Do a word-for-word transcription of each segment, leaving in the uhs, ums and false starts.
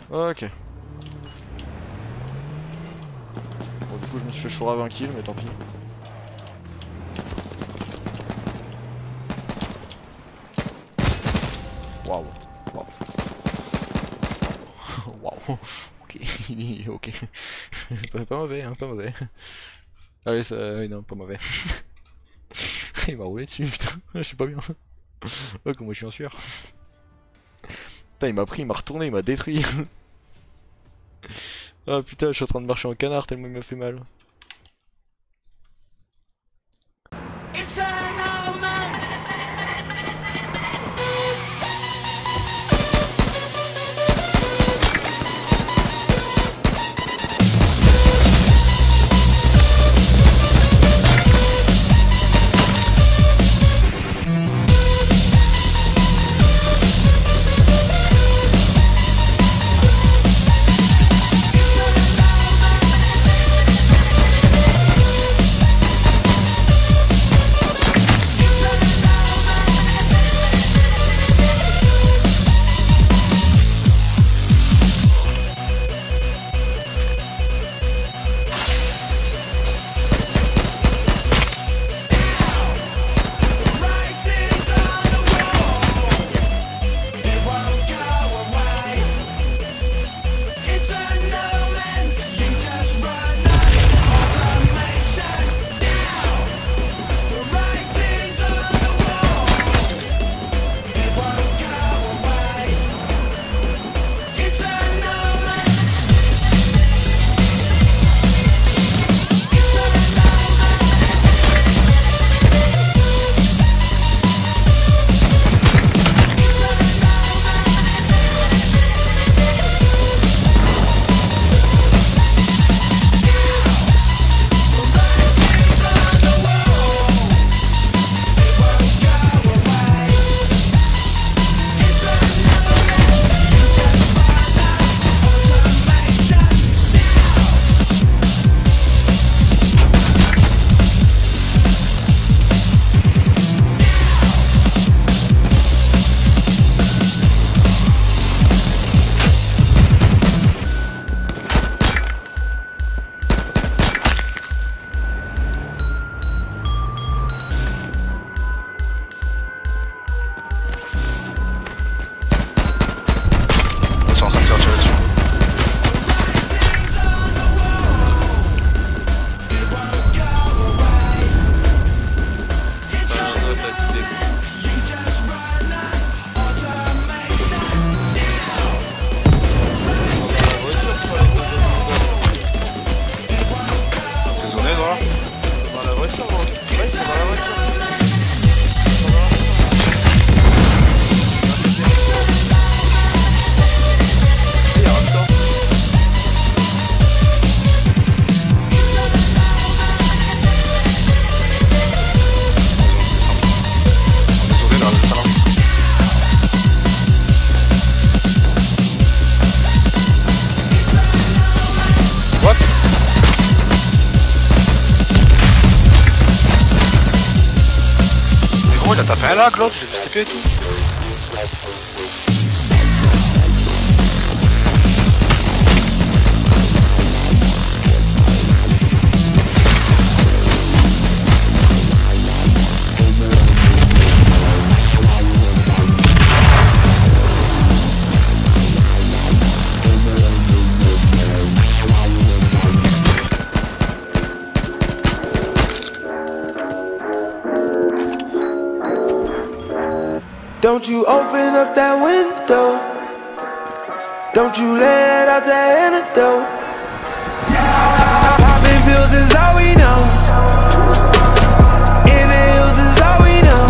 Ok. Bon, du coup, je me suis fait chourrer à vingt kills, mais tant pis. Waouh. Waouh. Waouh. Ok. Ok. pas, pas mauvais, hein, pas mauvais. Ah oui, ça. Oui, non, pas mauvais. Il m'a roulé dessus, putain. Je suis pas bien. Oh, comment je suis en sueur. Putain, il m'a pris, il m'a retourné, il m'a détruit. Ah putain, je suis en train de marcher en canard tellement il m'a fait mal. Il a tapé un lac l'autre, j'ai vu S T P et tout. Don't you open up that window. Don't you let out that antidote. Popping pills is all we know. In the hills is all we know.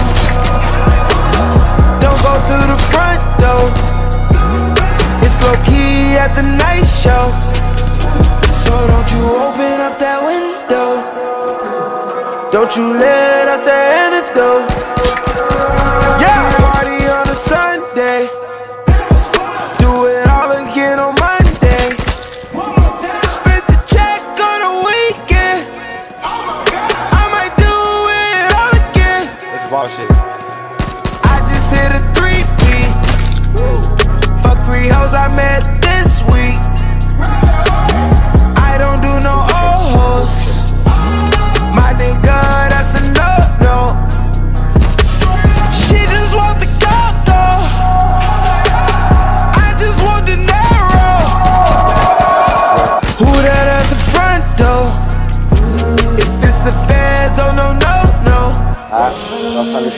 Don't go through the front door. It's low key at the night show. So don't you open up that window. Don't you let out that antidote. Yeah, party on a Sunday. Do it all again on Monday. Spend the check on a weekend. I might do it all again. It's bullshit. I just hit a three P. Fuck three hoes I met this week.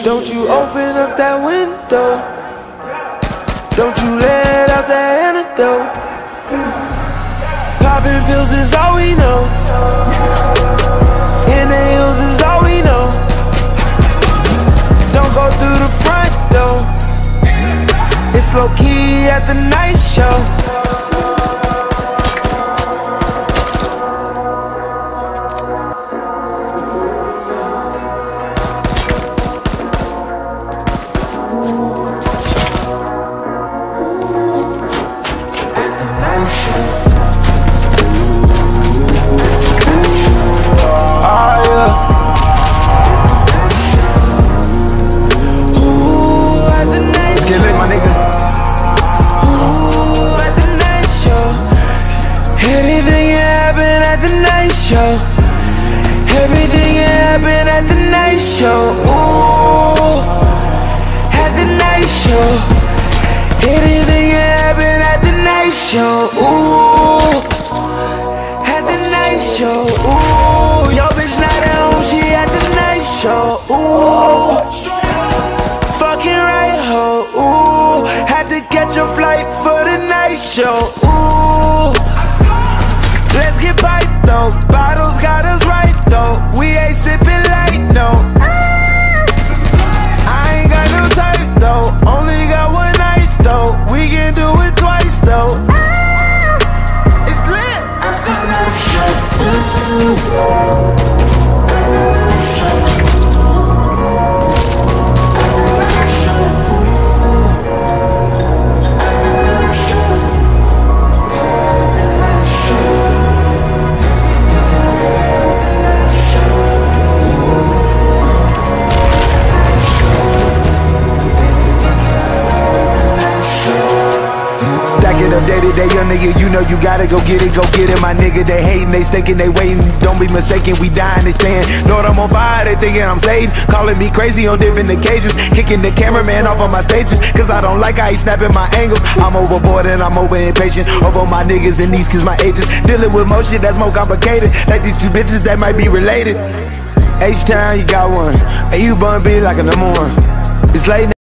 Don't you open up that window. Don't you let out that antidote. Popping pills is all we know. In the hills is all we know. Don't go through the front door. It's low key at the night show. Everything happen at the night show. Ooh, at the night show. Anything happen at the night show. Ooh, at the night show. Ooh, your bitch not at home, she at the night show. Ooh, fucking right ho. Ooh, had to catch a flight for the night show. Ooh, let's get bite though. Bottles got us right though. We ain't sipping light, no. I ain't got no type though. Only got one night though. We can do it twice though. It's lit. At the night show. Stack it up day to day, young nigga, you know you gotta go get it, go get it. My nigga, they hating, they staking, they waiting. Don't be mistaken, we dying, they staying. Lord, I'm on fire, they thinking I'm saved. Calling me crazy on different occasions. Kicking the cameraman off of my stages, cause I don't like how he snapping my angles. I'm overboard and I'm over impatient. Over my niggas and these cause my ages. Dealing with more shit that's more complicated. Like these two bitches that might be related. H-Town, you got one. And you bun be like a number one. It's late now.